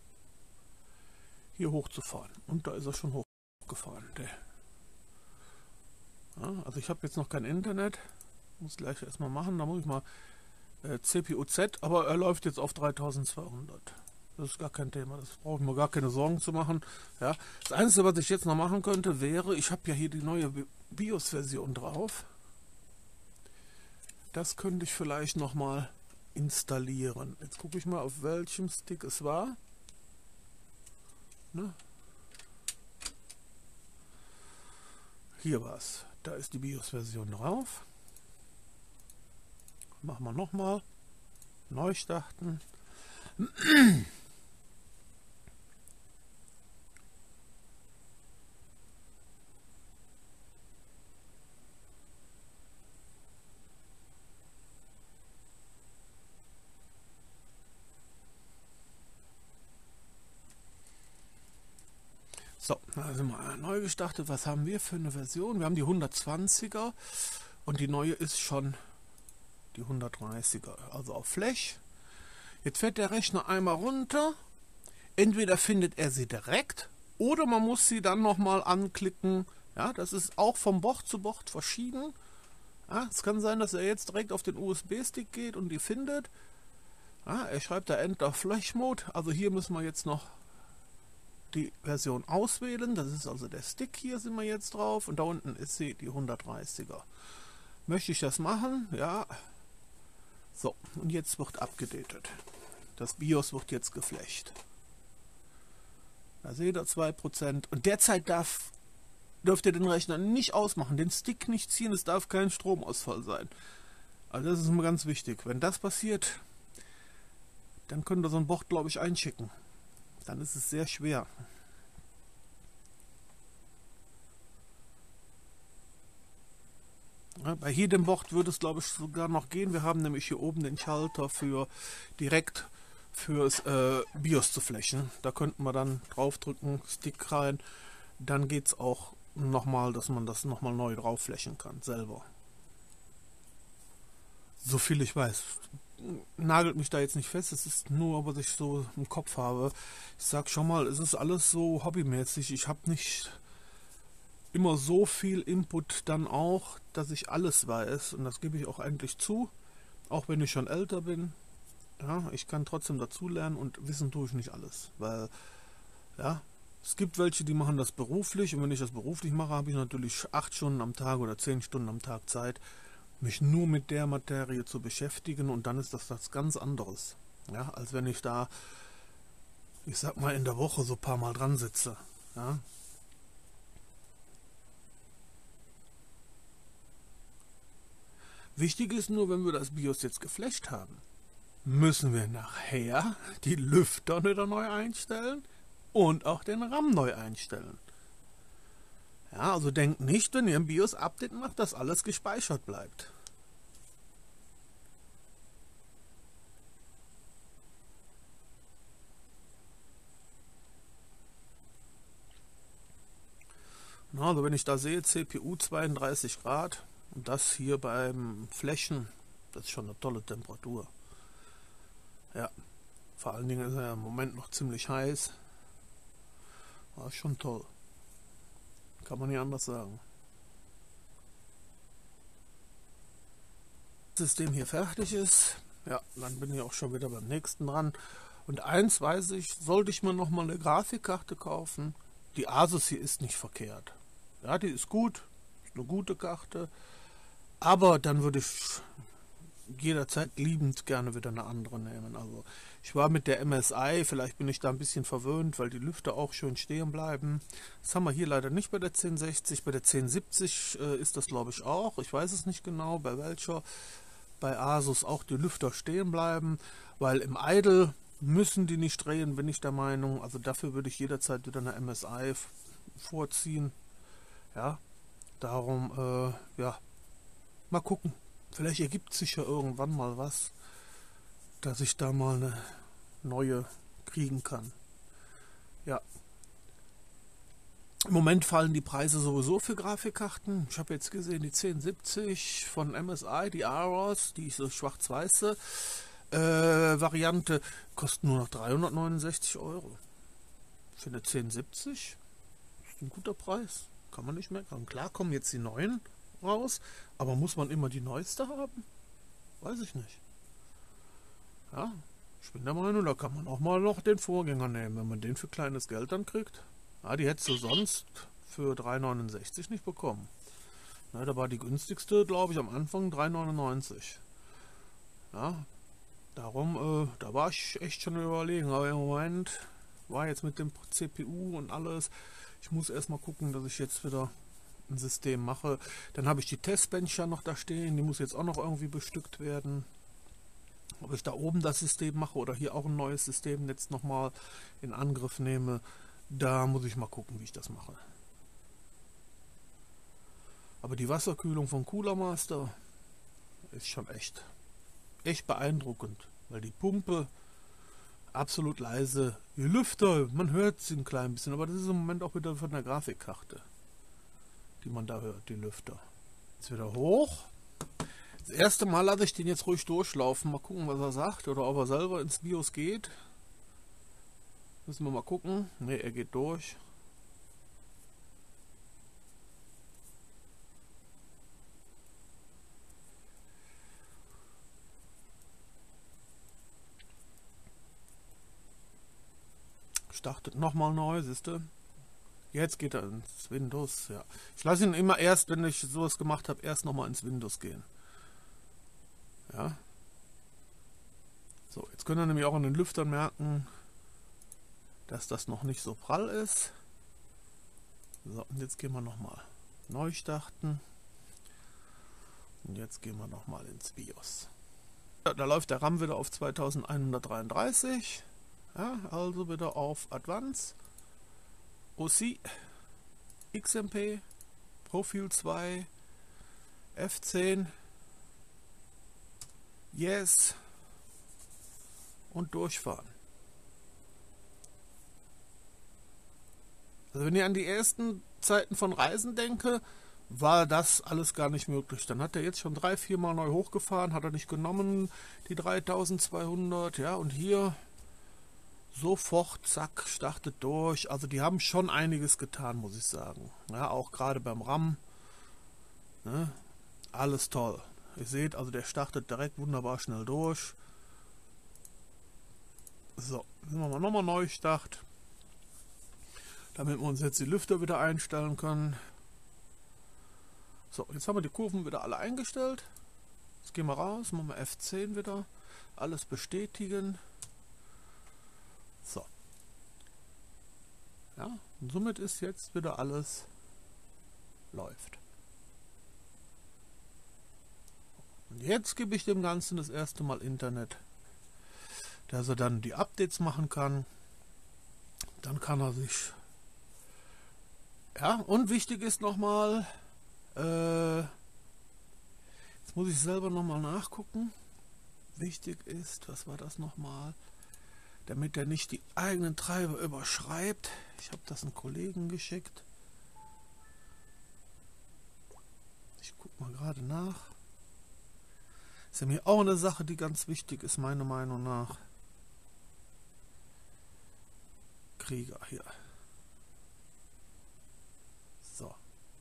hier hochzufahren. Und da ist er schon hochgefahren. Ja, also ich habe jetzt noch kein Internet, muss gleich erstmal machen, da muss ich mal CPU-Z, aber er läuft jetzt auf 3200. Das ist gar kein Thema, das brauche ich mir gar keine Sorgen zu machen. Ja. Das Einzige, was ich jetzt noch machen könnte, wäre, ich habe ja hier die neue BIOS-Version drauf. Das könnte ich vielleicht noch mal installieren. Jetzt gucke ich mal, auf welchem Stick es war. Ne? Hier war es. Da ist die BIOS-Version drauf. Machen wir nochmal. Neu starten. So, da sind wir neu gestartet. Was haben wir für eine Version? Wir haben die 120er und die neue ist schon die 130er, also auf Flash. Jetzt fährt der Rechner einmal runter. Entweder findet er sie direkt oder man muss sie dann nochmal anklicken. Ja, das ist auch vom Board zu Board verschieden. Ja, es kann sein, dass er jetzt direkt auf den USB-Stick geht und die findet. Ja, er schreibt da Enter Flash Mode. Also hier müssen wir jetzt noch die Version auswählen. Das ist also der Stick, hier sind wir jetzt drauf. Und da unten ist sie, die 130er. Möchte ich das machen? Ja. So, und jetzt wird abgedatet. Das BIOS wird jetzt geflasht. Da seht ihr 2%. Und derzeit dürft ihr den Rechner nicht ausmachen, den Stick nicht ziehen, es darf kein Stromausfall sein. Also das ist immer ganz wichtig. Wenn das passiert, dann könnt ihr so ein Board, glaube ich, einschicken. Dann ist es sehr schwer. Ja, bei jedem Wort würde es, glaube ich, sogar noch gehen. Wir haben nämlich hier oben den Schalter für direkt fürs BIOS zu flächen. Da könnten wir dann draufdrücken, Stick rein. Dann geht es auch nochmal, dass man das nochmal neu drauf flächen kann, selber. So viel ich weiß. Nagelt mich da jetzt nicht fest, es ist nur, was ich so im Kopf habe. Ich sag schon mal, es ist alles so hobbymäßig. Ich habe nicht immer so viel Input dann auch, dass ich alles weiß. Und das gebe ich auch eigentlich zu, auch wenn ich schon älter bin. Ja, ich kann trotzdem dazulernen und wissen tue ich nicht alles. Weil, ja, es gibt welche, die machen das beruflich. Und wenn ich das beruflich mache, habe ich natürlich 8 Stunden am Tag oder 10 Stunden am Tag Zeit, mich nur mit der Materie zu beschäftigen, und dann ist das was ganz anderes. Ja, als wenn ich da, ich sag mal, in der Woche so ein paar Mal dran sitze. Ja. Wichtig ist nur, wenn wir das BIOS jetzt geflasht haben, müssen wir nachher die Lüfter wieder neu einstellen und auch den RAM neu einstellen. Ja, also denkt nicht, wenn ihr ein BIOS-Update macht, dass alles gespeichert bleibt. Na, also wenn ich da sehe, CPU 32 Grad und das hier beim Flächen, das ist schon eine tolle Temperatur. Ja, vor allen Dingen ist er im Moment noch ziemlich heiß. War schon toll. Kann man nicht anders sagen. Das System hier fertig ist, ja, dann bin ich auch schon wieder beim nächsten dran. Und eins weiß ich, sollte ich mir nochmal eine Grafikkarte kaufen, die Asus hier ist nicht verkehrt. Ja, die ist gut, ist eine gute Karte, aber dann würde ich jederzeit liebend gerne wieder eine andere nehmen. Also ich war mit der MSI, vielleicht bin ich da ein bisschen verwöhnt, weil die Lüfter auch schön stehen bleiben. Das haben wir hier leider nicht bei der 1060, bei der 1070 ist das glaube ich auch, ich weiß es nicht genau, bei welcher. Bei Asus auch die Lüfter stehen bleiben, weil im Idle müssen die nicht drehen, bin ich der Meinung. Also dafür würde ich jederzeit wieder eine MSI vorziehen. Ja, darum, ja, mal gucken. Vielleicht ergibt sich ja irgendwann mal was, dass ich da mal eine neue kriegen kann. Ja. Im Moment fallen die Preise sowieso für Grafikkarten. Ich habe jetzt gesehen, die 1070 von MSI, die Aros, die so schwarz-weiße Variante, kostet nur noch 369 Euro. Für eine 1070 ist ein guter Preis. Kann man nicht meckern. Klar kommen jetzt die neuen raus, aber muss man immer die neueste haben? Weiß ich nicht. Ja, ich bin der Meinung, da kann man auch mal noch den Vorgänger nehmen, wenn man den für kleines Geld dann kriegt. Ja, die hättest du sonst für 3,69 nicht bekommen. Ja, da war die günstigste, glaube ich, am Anfang 3,99. Ja, darum, da war ich echt schon überlegen. Aber im Moment war jetzt mit dem CPU und alles. Ich muss erstmal gucken, dass ich jetzt wieder ein System mache. Dann habe ich die Testbench ja noch da stehen. Die muss jetzt auch noch irgendwie bestückt werden. Ob ich da oben das System mache oder hier auch ein neues System jetzt nochmal in Angriff nehme. Da muss ich mal gucken, wie ich das mache. Aber die Wasserkühlung von Cooler Master ist schon echt beeindruckend, weil die Pumpe absolut leise, die Lüfter, man hört sie ein klein bisschen, aber das ist im Moment auch wieder von der Grafikkarte, die man da hört, die Lüfter. Jetzt wieder hoch. Das erste Mal lasse ich den jetzt ruhig durchlaufen, mal gucken, was er sagt oder ob er selber ins BIOS geht. Müssen wir mal gucken. Ne, er geht durch. Startet nochmal neu, siehst du? Jetzt geht er ins Windows, ja. Ich lasse ihn immer erst, wenn ich sowas gemacht habe, erst nochmal ins Windows gehen. Ja. So, jetzt können wir nämlich auch an den Lüftern merken, dass das noch nicht so prall ist. So, und jetzt gehen wir nochmal neu starten. Und jetzt gehen wir nochmal ins BIOS. Ja, da läuft der RAM wieder auf 2133. Ja, also wieder auf Advanced, OC, XMP, Profil 2, F10. Yes. Und durchfahren. Also wenn ihr an die ersten Zeiten von Reisen denke, war das alles gar nicht möglich. Dann hat er jetzt schon 3-4 Mal neu hochgefahren, hat er nicht genommen, die 3200, ja, und hier sofort, zack, startet durch. Also die haben schon einiges getan, muss ich sagen. Ja, auch gerade beim RAM, ne, alles toll. Ihr seht, also der startet direkt wunderbar schnell durch. So, nehmen wir mal nochmal Neustart, damit wir uns jetzt die Lüfter wieder einstellen können. So, jetzt haben wir die Kurven wieder alle eingestellt. Jetzt gehen wir raus, machen wir F10 wieder. Alles bestätigen. So. Ja, und somit ist jetzt wieder alles läuft. Und jetzt gebe ich dem Ganzen das erste Mal Internet, dass er dann die Updates machen kann. Dann kann er sich... Ja, und wichtig ist nochmal... Jetzt muss ich selber nochmal nachgucken. Wichtig ist, was war das nochmal? Damit er nicht die eigenen Treiber überschreibt. Ich habe das einem Kollegen geschickt. Ich gucke mal gerade nach. Ist ja mir auch eine Sache, die ganz wichtig ist, meiner Meinung nach. Krieger hier. So.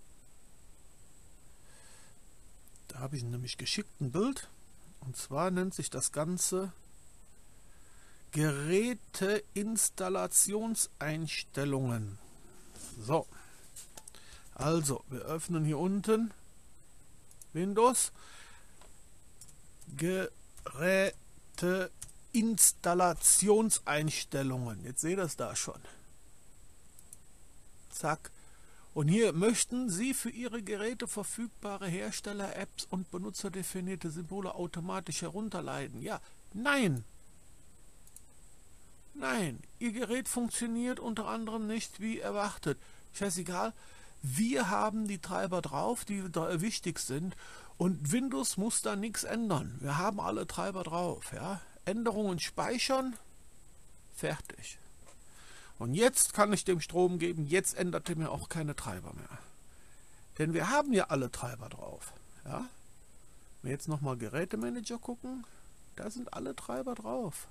Da habe ich nämlich geschickt ein Bild. Und zwar nennt sich das Ganze Geräteinstallationseinstellungen. So. Also, wir öffnen hier unten Windows. Geräteinstallationseinstellungen. Jetzt seht ihr es da schon. Zack. Und hier möchten Sie für Ihre Geräte verfügbare Hersteller-Apps und benutzerdefinierte Symbole automatisch herunterladen. Ja, nein. Nein, Ihr Gerät funktioniert unter anderem nicht wie erwartet. Scheißegal, wir haben die Treiber drauf, die da wichtig sind. Und Windows muss da nichts ändern. Wir haben alle Treiber drauf. Ja? Änderungen speichern, fertig. Und jetzt kann ich dem Strom geben, jetzt ändert er mir auch keine Treiber mehr. Denn wir haben ja alle Treiber drauf. Ja? Wenn wir jetzt nochmal Gerätemanager gucken, da sind alle Treiber drauf.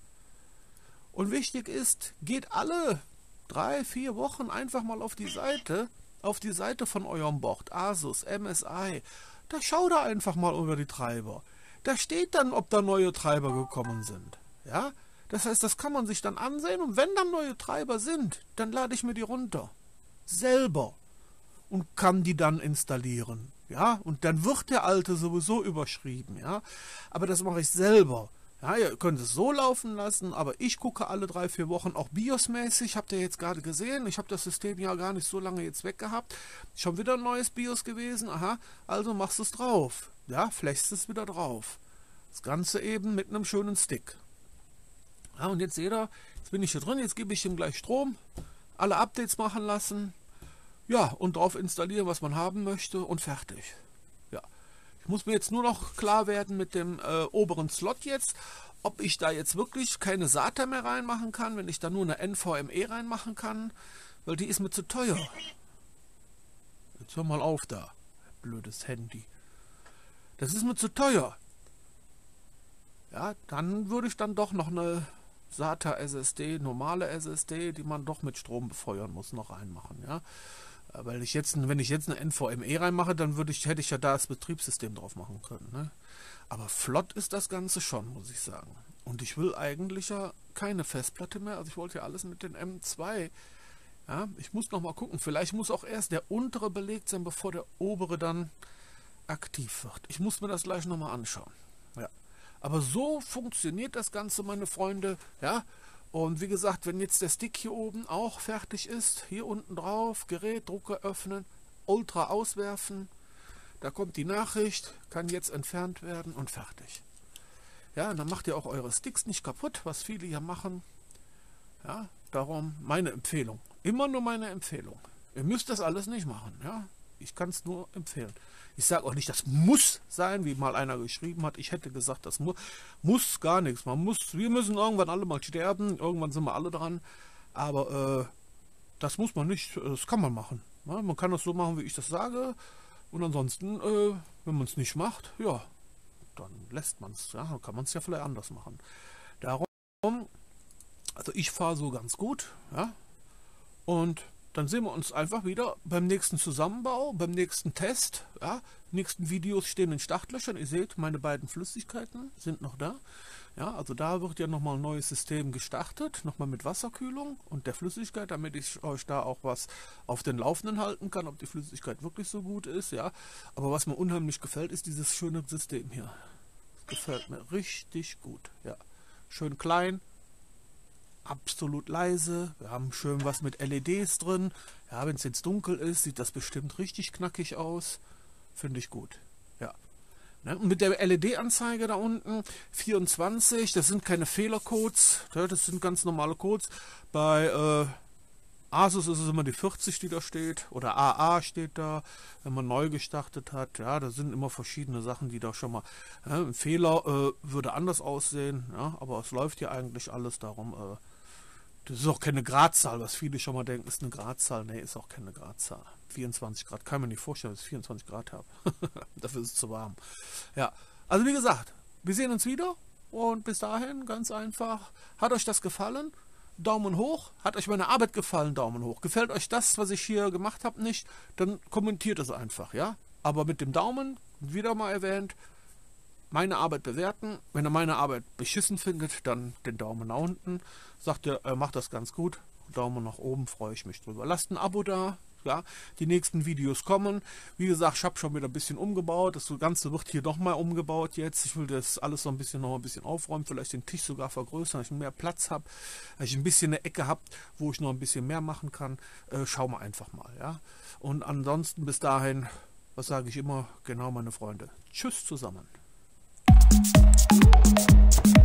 Und wichtig ist, geht alle 3-4 Wochen einfach mal auf die Seite von eurem Board, Asus, MSI. Da schaut er einfach mal über die Treiber. Da steht dann, ob da neue Treiber gekommen sind. Ja? Das heißt, das kann man sich dann ansehen und wenn dann neue Treiber sind, dann lade ich mir die runter. Selber. Und kann die dann installieren. Ja? Und dann wird der alte sowieso überschrieben. Ja? Aber das mache ich selber. Ja, ihr könnt es so laufen lassen, aber ich gucke alle 3-4 Wochen auch BIOS-mäßig. Habt ihr jetzt gerade gesehen? Ich habe das System ja gar nicht so lange jetzt weg gehabt. Schon wieder ein neues BIOS gewesen. Aha, also machst du es drauf. Ja, flächst es wieder drauf. Das Ganze eben mit einem schönen Stick. Ja, und jetzt seht ihr, jetzt bin ich hier drin, jetzt gebe ich ihm gleich Strom, alle Updates machen lassen, ja, und drauf installieren, was man haben möchte und fertig. Ja, ich muss mir jetzt nur noch klar werden mit dem oberen Slot jetzt, ob ich da jetzt wirklich keine SATA mehr reinmachen kann, wenn ich da nur eine NVMe reinmachen kann, weil die ist mir zu teuer. Jetzt hör mal auf da, blödes Handy. Das ist mir zu teuer. Ja, dann würde ich dann doch noch eine SATA SSD, normale SSD, die man doch mit Strom befeuern muss, noch reinmachen. Ja? Weil wenn ich jetzt eine NVMe reinmache, dann hätte ich ja da das Betriebssystem drauf machen können. Ne? Aber flott ist das Ganze schon, muss ich sagen. Und ich will eigentlich ja keine Festplatte mehr. Also ich wollte ja alles mit den M2. Ja? Ich muss noch mal gucken. Vielleicht muss auch erst der untere belegt sein, bevor der obere dann aktiv wird. Ich muss mir das gleich noch mal anschauen. Ja. Aber so funktioniert das Ganze, meine Freunde. Ja. Und wie gesagt, wenn jetzt der Stick hier oben auch fertig ist, hier unten drauf, Gerät, Drucker öffnen, Ultra auswerfen, da kommt die Nachricht, kann jetzt entfernt werden und fertig. Ja, und dann macht ihr auch eure Sticks nicht kaputt, was viele hier machen. Ja, darum meine Empfehlung. Immer nur meine Empfehlung. Ihr müsst das alles nicht machen. Ja. Ich kann es nur empfehlen. Ich sage auch nicht, das muss sein, wie mal einer geschrieben hat. Ich hätte gesagt, das muss gar nichts. Wir müssen irgendwann alle mal sterben. Irgendwann sind wir alle dran. Aber das muss man nicht. Das kann man machen. Ja, man kann das so machen, wie ich das sage. Und ansonsten, wenn man es nicht macht, ja, dann lässt man es. Ja, dann kann man es ja vielleicht anders machen. Darum, also ich fahre so ganz gut. Ja. Und dann sehen wir uns einfach wieder beim nächsten Zusammenbau, beim nächsten Test. Ja, die nächsten Videos stehen in Startlöchern. Ihr seht, meine beiden Flüssigkeiten sind noch da. Ja, also da wird ja nochmal ein neues System gestartet, nochmal mit Wasserkühlung und der Flüssigkeit, damit ich euch da auch was auf den Laufenden halten kann, ob die Flüssigkeit wirklich so gut ist. Ja, aber was mir unheimlich gefällt, ist dieses schöne System hier. Das gefällt mir richtig gut. Ja, schön klein. Absolut leise, wir haben schön was mit LEDs drin. Ja, wenn es jetzt dunkel ist, sieht das bestimmt richtig knackig aus. Finde ich gut. Ja. Ne? Und mit der LED-Anzeige da unten, 24, das sind keine Fehlercodes, ja, das sind ganz normale Codes. Bei Asus ist es immer die 40, die da steht, oder AA steht da, wenn man neu gestartet hat. Ja, da sind immer verschiedene Sachen, die da schon mal, ein Fehler würde anders aussehen, ja, aber es läuft ja eigentlich alles darum. Das ist auch keine Gradzahl, was viele schon mal denken, ist eine Gradzahl. Ne, ist auch keine Gradzahl. 24 Grad, kann man nicht vorstellen, dass ich 24 Grad habe. Dafür ist es zu warm. Ja, also wie gesagt, wir sehen uns wieder und bis dahin ganz einfach. Hat euch das gefallen? Daumen hoch. Hat euch meine Arbeit gefallen? Daumen hoch. Gefällt euch das, was ich hier gemacht habe, nicht? Dann kommentiert es einfach, ja? Aber mit dem Daumen, wieder mal erwähnt, meine Arbeit bewerten. Wenn ihr meine Arbeit beschissen findet, dann den Daumen nach unten. Sagt ihr, macht das ganz gut. Daumen nach oben, freue ich mich drüber. Lasst ein Abo da. Ja, die nächsten Videos kommen. Wie gesagt, ich habe schon wieder ein bisschen umgebaut. Das Ganze wird hier nochmal umgebaut jetzt. Ich will das alles noch ein bisschen aufräumen. Vielleicht den Tisch sogar vergrößern, dass ich mehr Platz habe. Dass ich ein bisschen eine Ecke habe, wo ich noch ein bisschen mehr machen kann. Schauen wir einfach mal. Ja. Und ansonsten bis dahin, was sage ich immer? Genau, meine Freunde. Tschüss zusammen.